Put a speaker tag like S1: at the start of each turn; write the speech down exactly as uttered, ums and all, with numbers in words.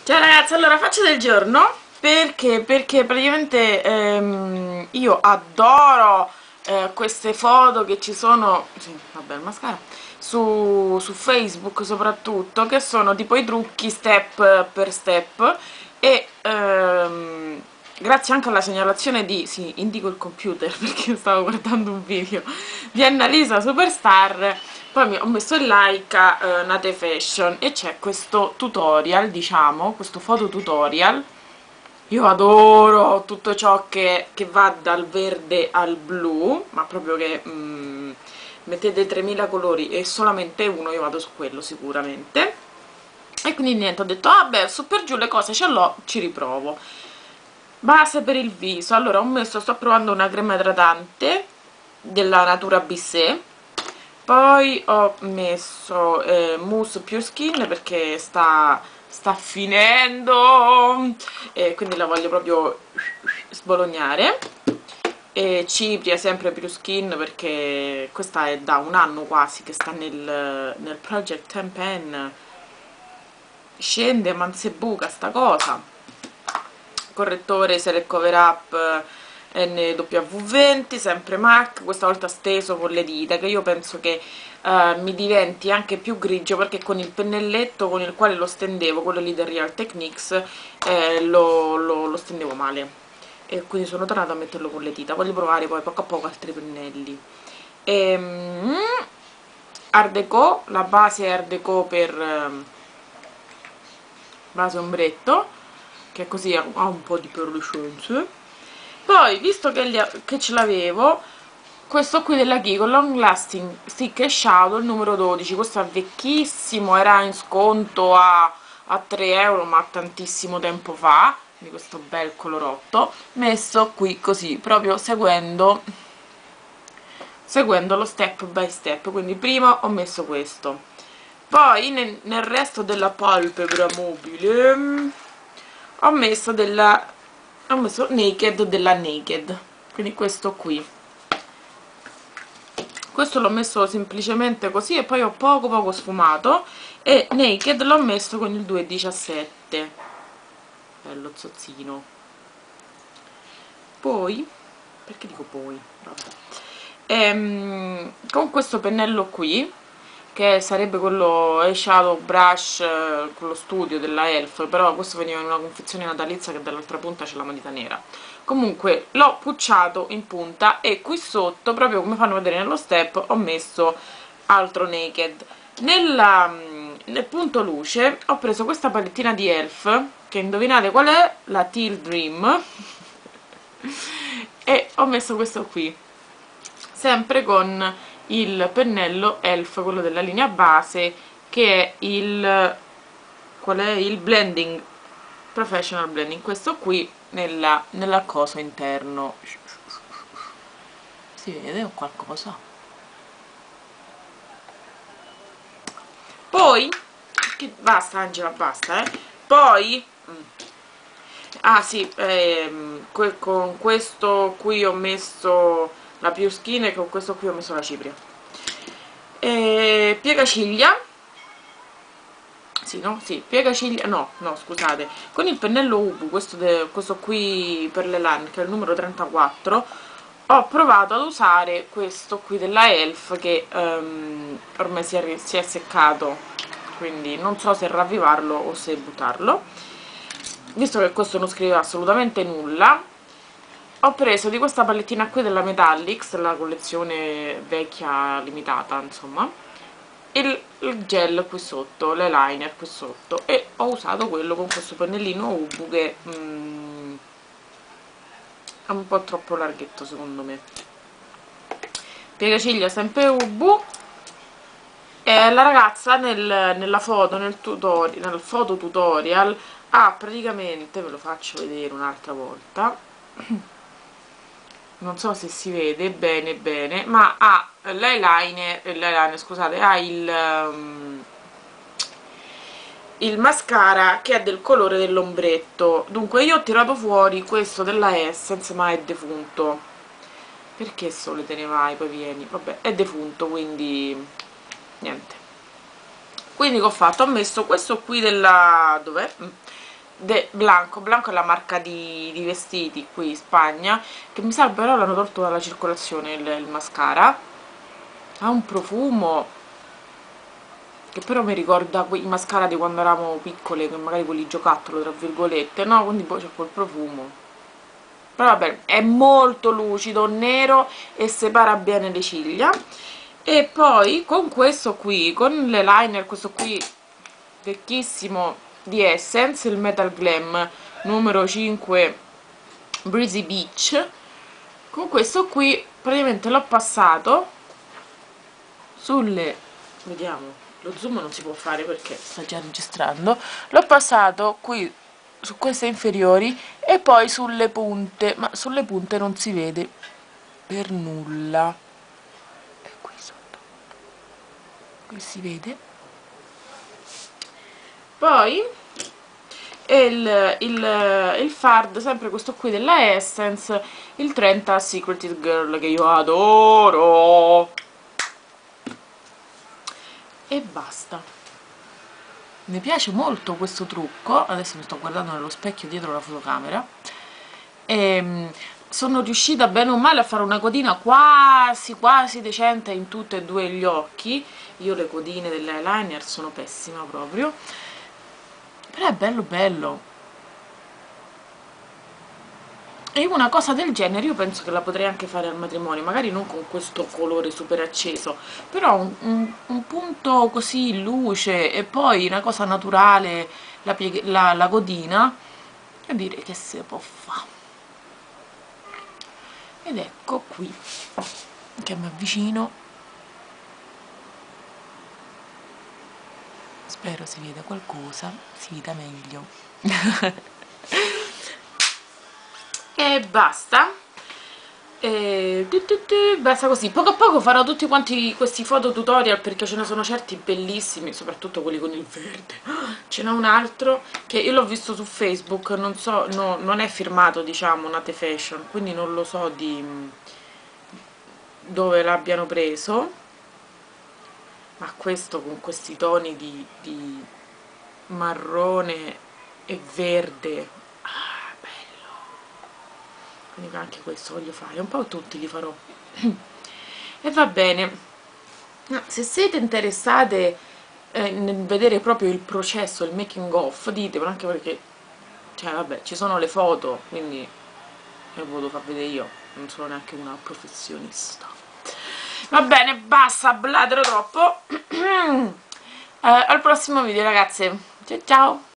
S1: Ciao ragazzi, allora faccio del giorno perché, perché praticamente ehm, io adoro eh, queste foto che ci sono, sì, vabbè, il mascara, su, su Facebook soprattutto, che sono tipo i trucchi step per step e ehm, grazie anche alla segnalazione di, sì, indico il computer perché stavo guardando un video di Annalisa Superstar. Poi mi ho messo il like a uh, Nate Fashion e c'è questo tutorial, diciamo, questo foto tutorial. Io adoro tutto ciò che, che va dal verde al blu, ma proprio che mm, mettete tremila colori e solamente uno, io vado su quello sicuramente. E quindi niente, ho detto, ah beh, su per giù le cose ce l'ho, ci riprovo. Base per il viso, allora ho messo, sto provando una crema idratante della Natura Bissé. Poi ho messo eh, mousse più skin perché sta, sta finendo e quindi la voglio proprio sbolognare. E cipria sempre più skin perché questa è da un anno quasi che sta nel, nel Project ten Pen. Scende man se buca sta cosa. Correttore Select Cover Up N W venti, sempre MAC, questa volta steso con le dita, che io penso che uh, mi diventi anche più grigio perché con il pennelletto con il quale lo stendevo, quello lì del Real Techniques, eh, lo, lo, lo stendevo male e quindi sono tornata a metterlo con le dita. Voglio provare poi poco a poco altri pennelli. ehm, Art Deco, la base Art Deco per um, base ombretto, che così ha un po' di perlucenze. Poi, visto che, li, che ce l'avevo, questo qui della Kiko, Long Lasting Stick and Shadow, il numero dodici, questo è vecchissimo, era in sconto a, a tre euro, ma tantissimo tempo fa, di questo bel colorotto, messo qui così, proprio seguendo, seguendo lo step by step, quindi prima ho messo questo, poi nel, nel resto della palpebra mobile ho messo della ho messo Naked della Naked, quindi questo qui, questo l'ho messo semplicemente così e poi ho poco poco sfumato, e Naked l'ho messo con il due diciassette, bello zozzino. Poi, perché dico poi? Vabbè. Ehm, con questo pennello qui, che sarebbe quello eyeshadow brush, eh, quello studio della Elf, però questo veniva in una confezione natalizia che dall'altra punta c'è la matita nera. Comunque l'ho pucciato in punta e qui sotto, proprio come fanno vedere nello step, ho messo altro Naked. Nella, nel punto luce ho preso questa palettina di Elf, che indovinate qual è? La Teal Dream, e ho messo questo qui, sempre con il pennello Elf, quello della linea base, che è il, qual è? Il blending, professional blending, questo qui nella, nella cosa interno. Si vede o qualcosa? Poi che, basta Angela, basta, eh poi ah sì, ehm, que con questo qui ho messo la più skin e con questo qui ho messo la cipria. E piegaciglia, sì, no? Sì, piegaciglia, no, no, scusate, con il pennello Ubu, questo, questo qui per le line, che è il numero trentaquattro, ho provato ad usare questo qui della Elf, che um, ormai si è, si è seccato, quindi non so se ravvivarlo o se buttarlo. Visto che questo non scrive assolutamente nulla, ho preso di questa palettina qui della Metallics, la collezione vecchia limitata, insomma, il, il gel qui sotto, l'eyeliner qui sotto, e ho usato quello con questo pennellino Ubu che mm, è un po' troppo larghetto secondo me. Piegaciglia sempre Ubu. E la ragazza nel, nella foto, nel tutorial, nel foto tutorial ha praticamente, ve lo faccio vedere un'altra volta, non so se si vede bene bene, ma ha l'eyeliner, l'eyeliner scusate, ha il, um, il mascara che è del colore dell'ombretto. Dunque io ho tirato fuori questo della Essence, ma è defunto. Perché sole te ne vai, poi vieni? Vabbè, è defunto, quindi niente. Quindi che ho fatto? Ho messo questo qui della... dov'è? de Blanco. Blanco è la marca di, di vestiti qui in Spagna, che mi sa però l'hanno tolto dalla circolazione il, il mascara. Ha un profumo che però mi ricorda quei mascara di quando eravamo piccole, che magari quelli giocattolo tra virgolette, no? Quindi poi c'è quel profumo, però vabbè, è molto lucido, nero e separa bene le ciglia. E poi con questo qui, con l'eyeliner, questo qui vecchissimo di Essence, il Metal Glam numero cinque Breezy Beach, con questo qui praticamente l'ho passato sulle, vediamo, lo zoom non si può fare perché sta già registrando, l'ho passato qui su queste inferiori e poi sulle punte, ma sulle punte non si vede per nulla, è qui sotto, qui si vede. Poi il, il, il fard, sempre questo qui della Essence, il trenta Secretive Girl, che io adoro, e basta. Mi piace molto questo trucco, adesso mi sto guardando nello specchio dietro la fotocamera, e sono riuscita bene o male a fare una codina quasi quasi decente in tutti e due gli occhi. Io le codine dell'eyeliner sono pessima proprio, però è bello bello. E una cosa del genere io penso che la potrei anche fare al matrimonio, magari non con questo colore super acceso, però un, un, un punto così in luce e poi una cosa naturale, la, la, la codina, e direi che si può fare. Ed ecco qui, che mi avvicino, spero si veda qualcosa, si veda meglio. E basta. E tu tu tu, basta così. Poco a poco farò tutti quanti questi foto tutorial, perché ce ne sono certi bellissimi, soprattutto quelli con il verde. Ce n'è un altro che io l'ho visto su Facebook, non so, no, non è firmato, diciamo, Nate Fashion, quindi non lo so di dove l'abbiano preso, ma questo con questi toni di, di marrone e verde, quindi anche questo voglio fare, un po' tutti li farò. E va bene, se siete interessate eh, nel vedere proprio il processo, il making of, ditemelo, anche perché, cioè vabbè, ci sono le foto, quindi ve lo far vedere io, non sono neanche una professionista. Va bene, basta, blatero troppo. eh, al prossimo video ragazze, ciao ciao.